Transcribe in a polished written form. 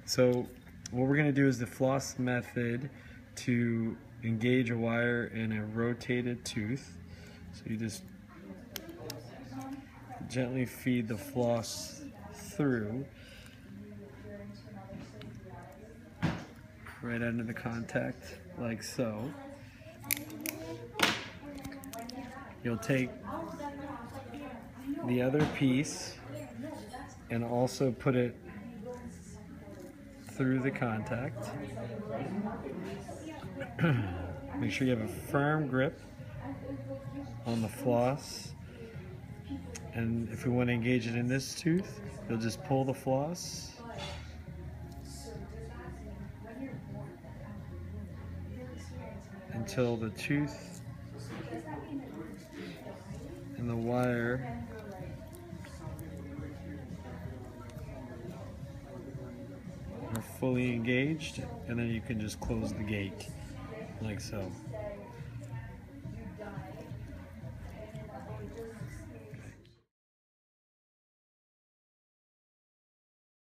So what we're going to do is the floss method to engage a wire in a rotated tooth. So you just gently feed the floss through right under the contact, like so. You'll take the other piece and also put it through the contact. Make sure you have a firm grip on the floss. And if we want to engage it in this tooth, you'll just pull the floss until the tooth and the wire are fully engaged, and then you can just close the gate like so.